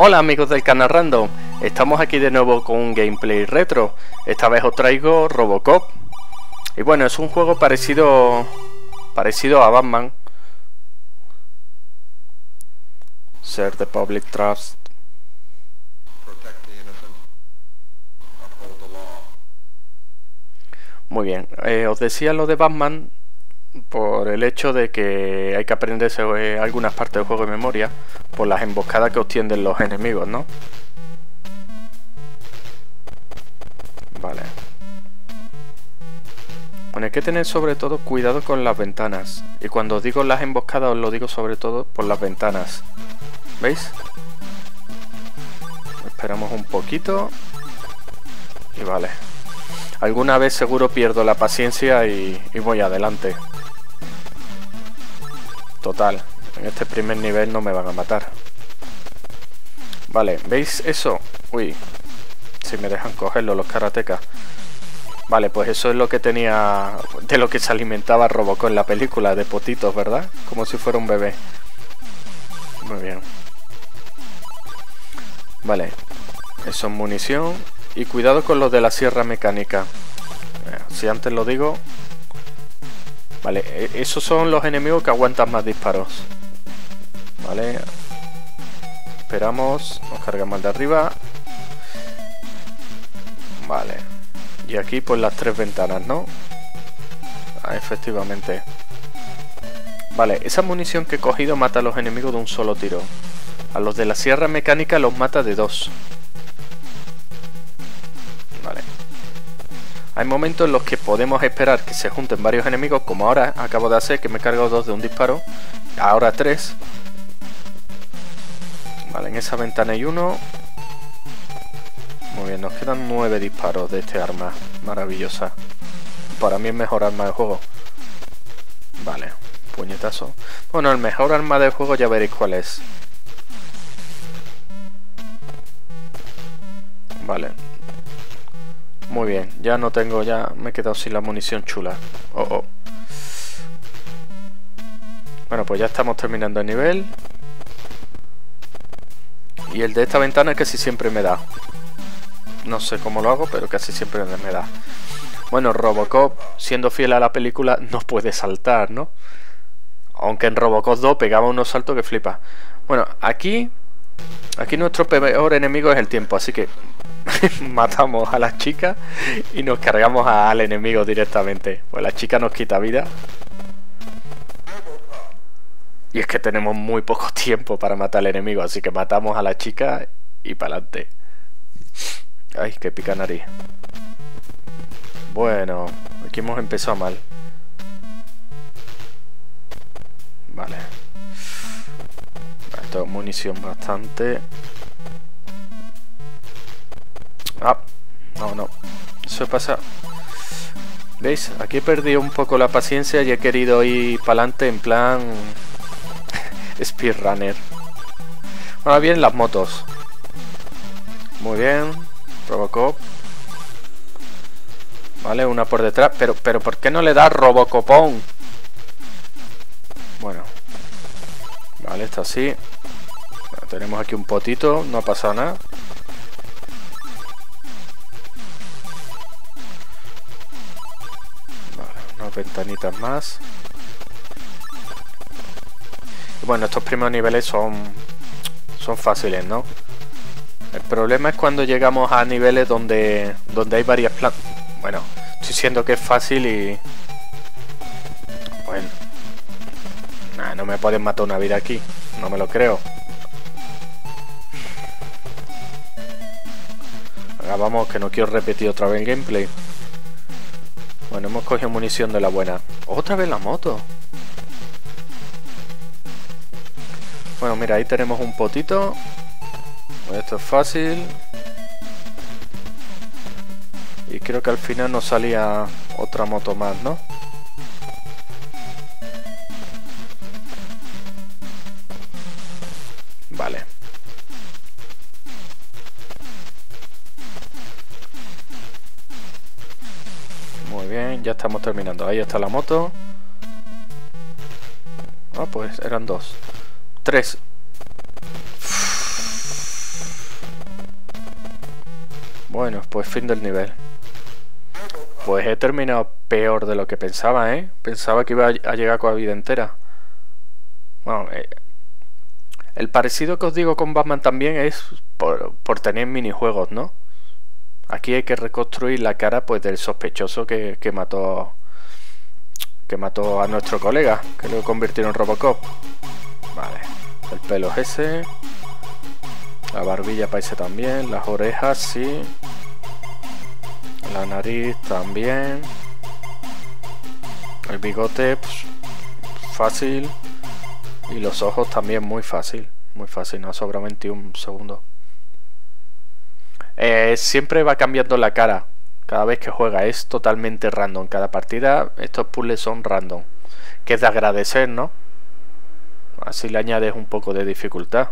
Hola amigos del canal Random, estamos aquí de nuevo con un gameplay retro. Esta vez os traigo Robocop. Y bueno, es un juego parecido a Batman. Serve the public trust. Muy bien, os decía lo de Batman por el hecho de que hay que aprenderse algunas partes del juego de memoria por las emboscadas que obtienen los enemigos, ¿no? Vale. Bueno, hay que tener sobre todo cuidado con las ventanas. Y cuando os digo las emboscadas os lo digo sobre todo por las ventanas. ¿Veis? Esperamos un poquito. Y vale. Alguna vez seguro pierdo la paciencia y voy adelante. Total, en este primer nivel no me van a matar. Vale, ¿veis eso? Uy, si me dejan cogerlo los karatecas. Vale, pues eso es lo que tenía, de lo que se alimentaba Robocop en la película, de potitos, ¿verdad? Como si fuera un bebé. Muy bien. Vale, eso es munición. Y cuidado con los de la sierra mecánica. Si antes lo digo. Vale, esos son los enemigos que aguantan más disparos. Vale. Esperamos. Nos cargamos al de arriba. Vale. Y aquí pues las tres ventanas, ¿no? Ah, efectivamente. Vale, esa munición que he cogido mata a los enemigos de un solo tiro. A los de la sierra mecánica los mata de dos. Vale. Hay momentos en los que podemos esperar que se junten varios enemigos, como ahora acabo de hacer, que me he cargado dos de un disparo. Ahora tres. Vale, en esa ventana hay uno. Muy bien, nos quedan 9 disparos de este arma maravillosa. Para mí es mejor arma del juego. Vale, puñetazo. Bueno, el mejor arma del juego ya veréis cuál es. Vale. Muy bien, ya no tengo, ya me he quedado sin la munición chula. Oh. Bueno, pues ya estamos terminando el nivel. Y el de esta ventana casi siempre me da. No sé cómo lo hago, pero casi siempre me da. Bueno, Robocop, siendo fiel a la película, no puede saltar, ¿no? Aunque en Robocop 2 pegaba unos saltos que flipa. Bueno, aquí nuestro peor enemigo es el tiempo, así que matamos a la chica y nos cargamos al enemigo directamente. Pues la chica nos quita vida. Y es que tenemos muy poco tiempo para matar al enemigo, así que matamos a la chica y para adelante. Ay, qué pica nariz. Bueno, aquí hemos empezado mal. Vale. Esto es munición bastante. Ah, no. Eso pasa. ¿Veis? Aquí he perdido un poco la paciencia y he querido ir para adelante en plan speedrunner. Ahora vienen las motos. Muy bien. Robocop. Vale, una por detrás. Pero ¿por qué no le da Robocopón? Bueno. Vale, está así. Bueno, tenemos aquí un potito. No ha pasado nada. Ventanitas más. Y bueno, estos primeros niveles son fáciles, ¿no? El problema es cuando llegamos a niveles donde hay varias plantas. Bueno, estoy diciendo que es fácil y... Bueno. Nah, no me pueden matar una vida aquí. No me lo creo. Ahora vamos, que no quiero repetir otra vez el gameplay. Bueno, hemos cogido munición de la buena. Otra vez la moto. Bueno, mira, ahí tenemos un potito. Esto es fácil. Y creo que al final nos salía otra moto más, ¿no? Vale. Muy bien, ya estamos terminando. Ahí está la moto. Ah, pues eran dos. Tres. Bueno, pues fin del nivel. Pues he terminado peor de lo que pensaba, ¿eh? Pensaba que iba a llegar con la vida entera. Bueno, el parecido que os digo con Batman también es por tener minijuegos, ¿no? Aquí hay que reconstruir la cara pues del sospechoso que mató a nuestro colega, que lo convirtió en Robocop. Vale, el pelo es ese. La barbilla parece también, las orejas sí. La nariz también. El bigote pues, fácil. Y los ojos también muy fácil. Muy fácil, no sobra 21 segundos. Siempre va cambiando la cara. Cada vez que juega es totalmente random. Cada partida estos puzzles son random. Que es de agradecer, ¿no? Así le añades un poco de dificultad.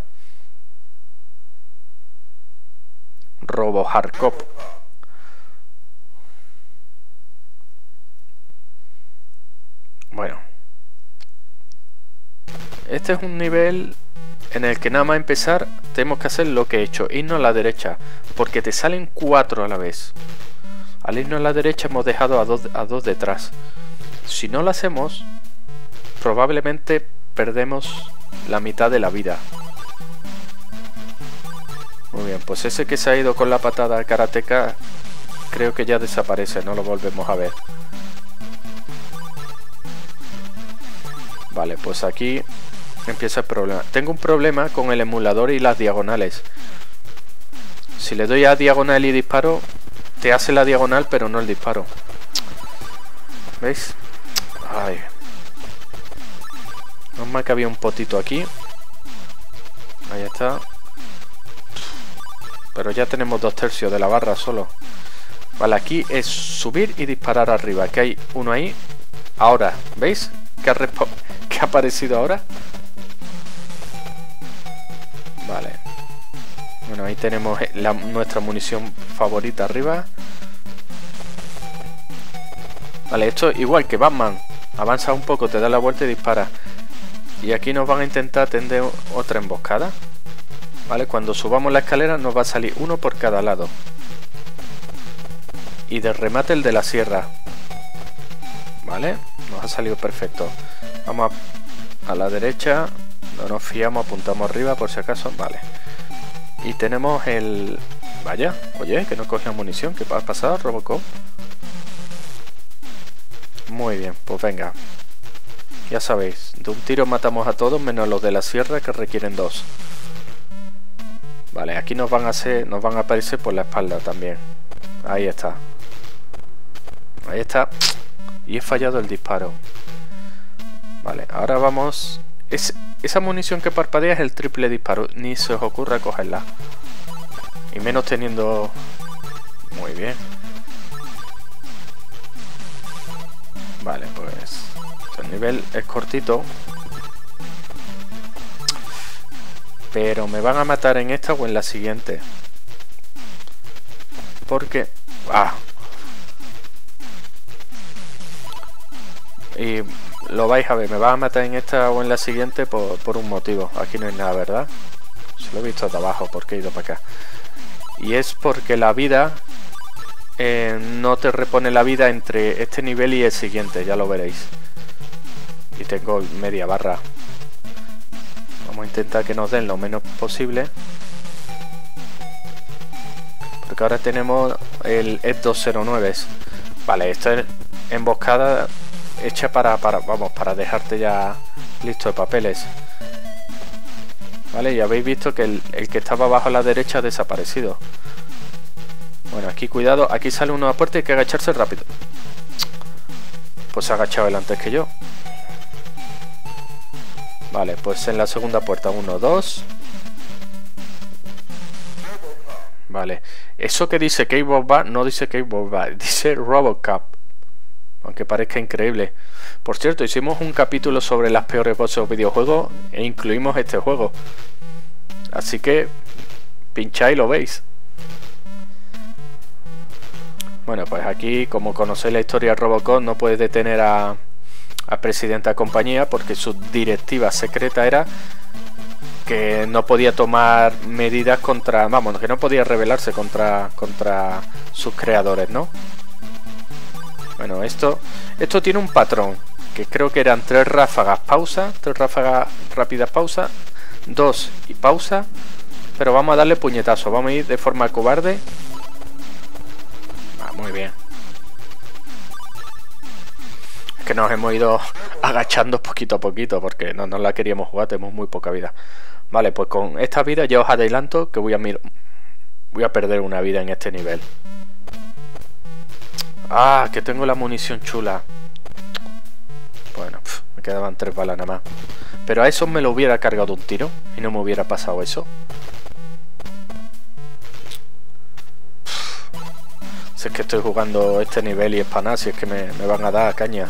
Robo Hardcop. Bueno. Este es un nivel en el que nada más empezar tenemos que hacer lo que he hecho. Irnos a la derecha. Porque te salen 4 a la vez. Al irnos a la derecha hemos dejado a dos detrás. Si no lo hacemos, probablemente perdemos la mitad de la vida. Muy bien, pues ese que se ha ido con la patada karateka creo que ya desaparece, no lo volvemos a ver. Vale, pues aquí empieza el problema. Tengo un problema con el emulador y las diagonales. Si le doy a diagonal y disparo, te hace la diagonal pero no el disparo. ¿Veis? Ay. No me que había un potito aquí. Ahí está. Pero ya tenemos 2/3 de la barra solo. Vale, aquí es subir y disparar arriba. Que hay uno ahí. Ahora, ¿veis? ¿Qué ha aparecido ahora? Vale. Bueno, ahí tenemos nuestra munición favorita arriba. Vale, esto igual que Batman. Avanza un poco, te da la vuelta y dispara. Y aquí nos van a intentar tender otra emboscada. Vale, cuando subamos la escalera nos va a salir uno por cada lado. Y de remate el de la sierra. Vale, nos ha salido perfecto. Vamos a la derecha. No nos fiamos, apuntamos arriba por si acaso. Vale. Y tenemos el... Vaya, oye, que no cogía munición. ¿Qué ha pasado, Robocop? Muy bien, pues venga. Ya sabéis, de un tiro matamos a todos menos los de la sierra que requieren 2. Vale, aquí nos van a aparecer por la espalda también. Ahí está. Ahí está. Y he fallado el disparo. Vale, ahora vamos... Esa munición que parpadea es el triple disparo. Ni se os ocurra cogerla. Y menos teniendo... Muy bien. Vale, pues... El nivel es cortito. Pero me van a matar en esta o en la siguiente. Porque... ¡Ah! Y lo vais a ver, me van a matar en esta o en la siguiente por un motivo. Aquí no hay nada, ¿verdad? Se lo he visto de abajo porque he ido para acá. Y es porque la vida... no te repone la vida entre este nivel y el siguiente, ya lo veréis. Y tengo media barra. Vamos a intentar que nos den lo menos posible. Porque ahora tenemos el E209. Vale, esto es emboscada hecha para dejarte ya listo de papeles. Vale, y habéis visto que el que estaba abajo a la derecha ha desaparecido. Bueno, aquí cuidado, aquí sale uno a la puerta y hay que agacharse rápido. Pues se ha agachado él antes que yo. Vale, pues en la segunda puerta, 1, 2. Vale, eso que dice K-Boba no dice K-Boba, dice Robocop. Aunque parezca increíble. Por cierto, hicimos un capítulo sobre las peores bosses de videojuegos e incluimos este juego. Así que pincháis y lo veis. Bueno, pues aquí, como conocéis la historia de Robocop, no puede detener a presidenta de compañía porque su directiva secreta era que no podía tomar medidas contra... Vamos, que no podía rebelarse contra sus creadores, ¿no? Bueno, esto tiene un patrón, que creo que eran 3 ráfagas pausa, 3 ráfagas rápidas pausa, 2 y pausa, pero vamos a darle puñetazo, vamos a ir de forma cobarde. Muy bien. Es que nos hemos ido agachando poquito a poquito porque no la queríamos jugar, tenemos muy poca vida. Vale, pues con esta vida ya os adelanto que voy a perder una vida en este nivel. Ah, que tengo la munición chula. Bueno, me quedaban 3 balas nada más. Pero a eso me lo hubiera cargado un tiro y no me hubiera pasado eso. Si es que estoy jugando este nivel y es para nada, si es que me van a dar caña.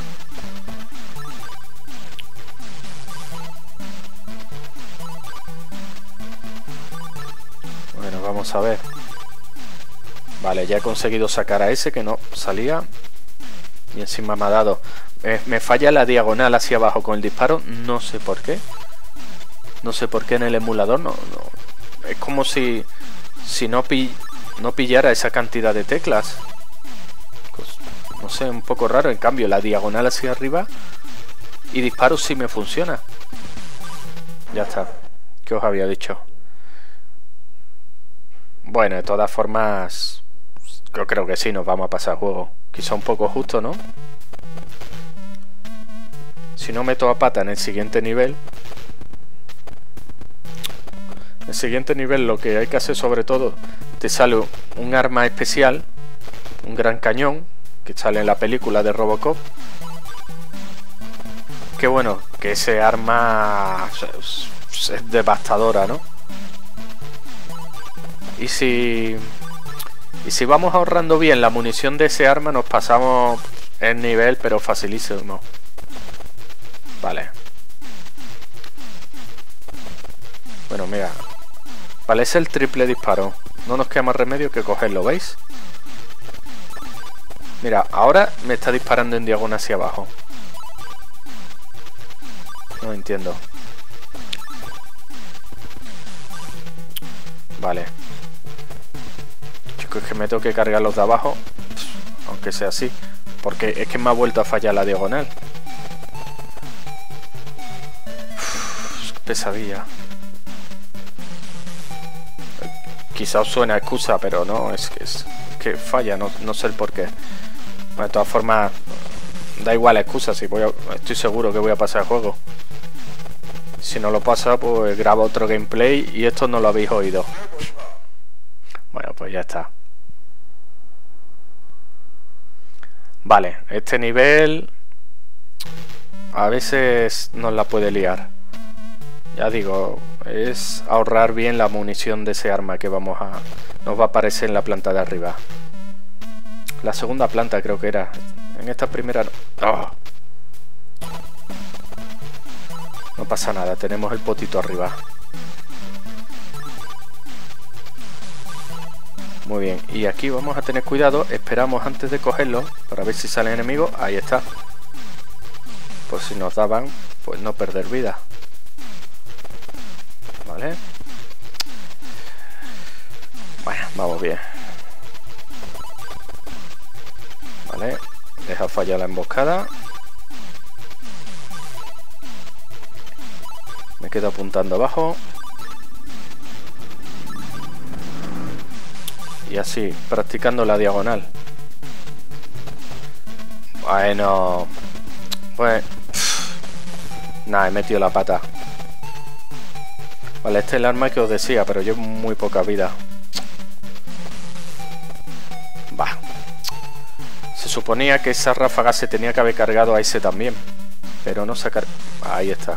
Bueno, vamos a ver. Vale, ya he conseguido sacar a ese que no salía. Y encima me ha dado... me falla la diagonal hacia abajo con el disparo. No sé por qué. No sé por qué en el emulador no. Es como si no pillara esa cantidad de teclas. Pues, no sé, un poco raro. En cambio, la diagonal hacia arriba y disparo sí me funciona. Ya está. ¿Qué os había dicho? Bueno, de todas formas... Yo creo que sí, nos vamos a pasar el juego. Quizá un poco justo, ¿no? Si no meto a pata en el siguiente nivel... En el siguiente nivel lo que hay que hacer sobre todo... Te sale un arma especial. Un gran cañón. Que sale en la película de Robocop. Que bueno, que ese arma... Es devastadora, ¿no? Y si vamos ahorrando bien la munición de ese arma, nos pasamos el nivel, pero facilísimo. Vale. Bueno, mira. Vale, es el triple disparo. No nos queda más remedio que cogerlo, ¿veis? Mira, ahora me está disparando en diagonal hacia abajo. No entiendo. Vale. Es que me tengo que cargar los de abajo, aunque sea así, porque es que me ha vuelto a fallar la diagonal. Uf, qué pesadilla. Quizá os suena excusa, pero no, es que falla, no sé el por qué. Bueno, de todas formas, da igual la excusa, si estoy seguro que voy a pasar el juego. Si no lo pasa, pues grabo otro gameplay y esto no lo habéis oído. Bueno, pues ya está. Vale, este nivel a veces nos la puede liar. Ya digo, es ahorrar bien la munición de ese arma que nos va a aparecer en la planta de arriba. La segunda planta creo que era. En esta primera no. ¡Oh! No pasa nada, tenemos el potito arriba. Muy bien, y aquí vamos a tener cuidado. Esperamos antes de cogerlo para ver si salen enemigos. Ahí está. Pues si nos daban, pues no perder vida. Vale. Bueno, vamos bien. Vale, deja fallar la emboscada. Me quedo apuntando abajo. Y así, practicando la diagonal. Bueno. Pues... Nada, he metido la pata. Vale, este es el arma que os decía, pero llevo muy poca vida. Va. Se suponía que esa ráfaga se tenía que haber cargado a ese también. Pero no se ha cargado. Ahí está.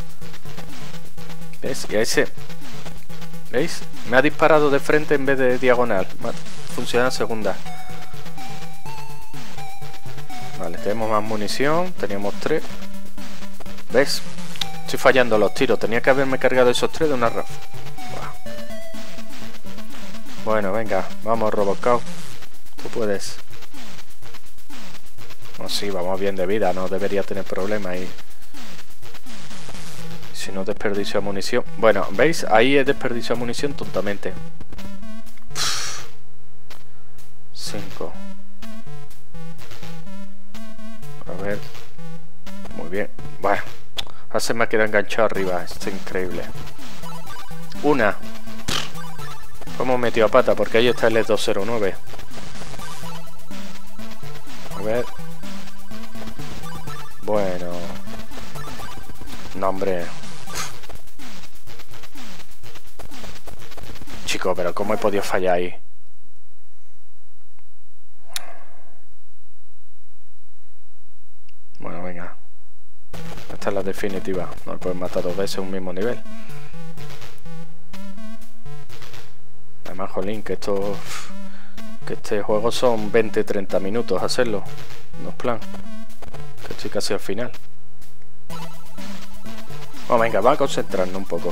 ¿Ves? Y a ese... ¿Veis? Me ha disparado de frente en vez de diagonal. Funciona segunda. Vale, tenemos más munición. Teníamos 3. ¿Ves? Estoy fallando los tiros. Tenía que haberme cargado esos 3 de una ráfaga. Bueno, venga. Vamos, Robocop. Tú puedes. No, sí, vamos bien de vida. No debería tener problemas. Y si no desperdicio munición. Bueno, ¿veis? Ahí he desperdiciado munición tontamente. 5. A ver. Muy bien. Bueno, ahora se me ha quedado enganchado arriba. Esto es increíble. Una. ¿Cómo metió a pata? Porque ahí está el E209. A ver. Bueno. No, hombre. Chico, pero ¿cómo he podido fallar ahí? Bueno, venga. Esta es la definitiva. No me pueden matar 2 veces en un mismo nivel. Además, jolín, que este juego son 20-30 minutos hacerlo. No es plan. Que estoy casi al final. Bueno, venga, va a concentrarnos un poco.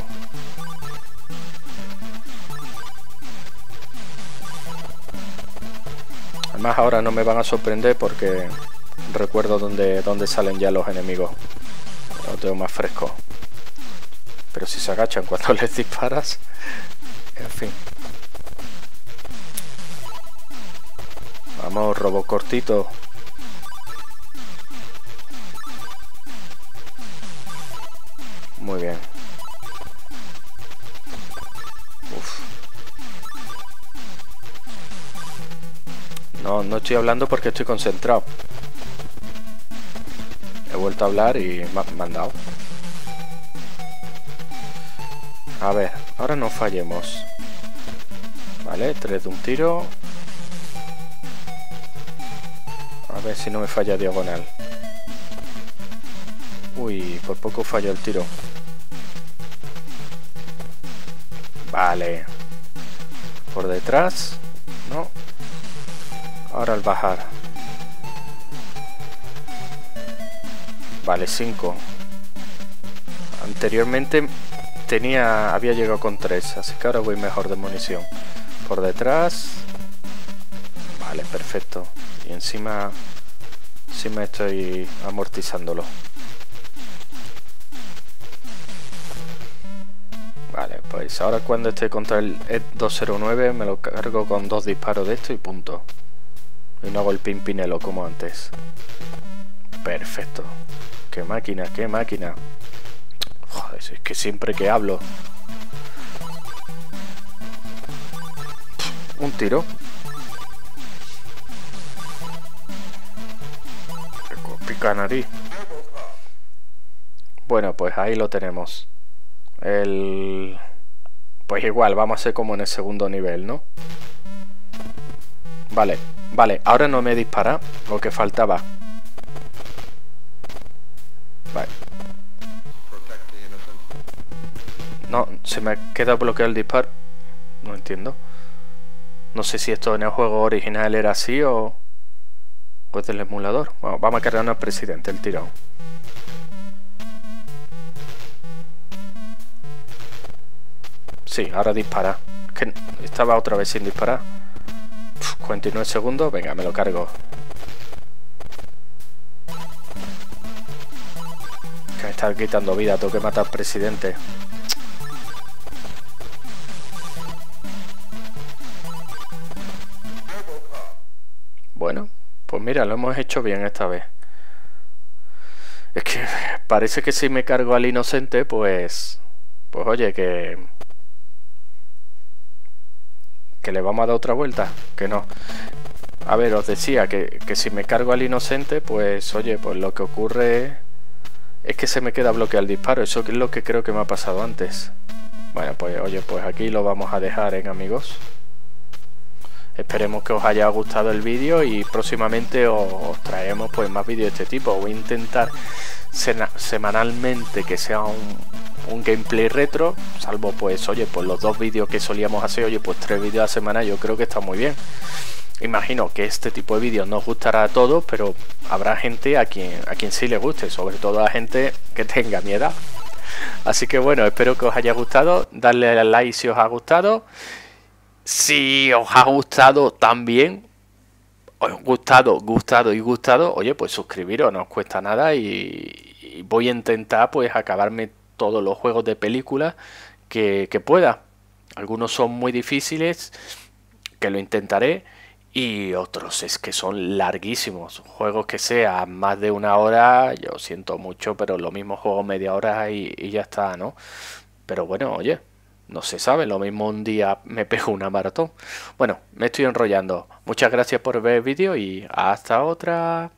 Además, ahora no me van a sorprender porque recuerdo dónde salen ya los enemigos. Lo tengo más fresco. Pero si se agachan cuando les disparas. En fin. Vamos, robo cortito. Muy bien. Uf. No estoy hablando porque estoy concentrado. He vuelto a hablar y me han dado. A ver, ahora no fallemos. Vale, 3 de un tiro. A ver si no me falla diagonal. Uy, por poco falló el tiro. Vale. Por detrás. No. Ahora al bajar. Vale, 5. Anteriormente había llegado con 3, así que ahora voy mejor de munición. Por detrás. Vale, perfecto. Y encima estoy amortizándolo. Vale, pues ahora cuando esté contra el E209 me lo cargo con 2 disparos de esto y punto. Y no hago el pimpinelo como antes. Perfecto. Qué máquina, qué máquina. Joder, es que siempre que hablo. Un tiro. Pica nariz. Bueno, pues ahí lo tenemos. Pues igual, vamos a hacer como en el segundo nivel, ¿no? Vale, vale, ahora no me dispara lo que faltaba. Vale. No, se me ha quedado bloqueado el disparo. No entiendo. No sé si esto en el juego original era así o es del emulador. Bueno, vamos a cargar al presidente, el tirón. Sí, ahora dispara. Es que estaba otra vez sin disparar. 49 segundos, venga, me lo cargo. Que me está quitando vida, tengo que matar al presidente. Bueno, pues mira, lo hemos hecho bien esta vez. Es que parece que si me cargo al inocente, pues oye, que le vamos a dar otra vuelta, que no. A ver, os decía que si me cargo al inocente, pues oye, pues lo que ocurre es que se me queda bloqueado el disparo. Eso es lo que creo que me ha pasado antes. Bueno, pues oye, pues aquí lo vamos a dejar, amigos. Esperemos que os haya gustado el vídeo y próximamente os traemos pues más vídeos de este tipo. Voy a intentar semanalmente que sea un gameplay retro, salvo pues oye, pues los 2 vídeos que solíamos hacer, oye, pues 3 vídeos a la semana, yo creo que está muy bien. Imagino que este tipo de vídeos no os gustará a todos, pero habrá gente a quien sí le guste, sobre todo a gente que tenga mi edad. Así que bueno, espero que os haya gustado, darle al like si os ha gustado. Si os ha gustado también, gustado, oye, pues suscribiros, no os cuesta nada y voy a intentar pues acabarme todos los juegos de película que pueda. Algunos son muy difíciles, que lo intentaré, y otros es que son larguísimos. Juegos que sean más de una hora, yo siento mucho, pero lo mismo juego media hora y ya está, ¿no? Pero bueno, oye, no se sabe, lo mismo un día me pego una maratón. Bueno, me estoy enrollando. Muchas gracias por ver el vídeo y hasta otra.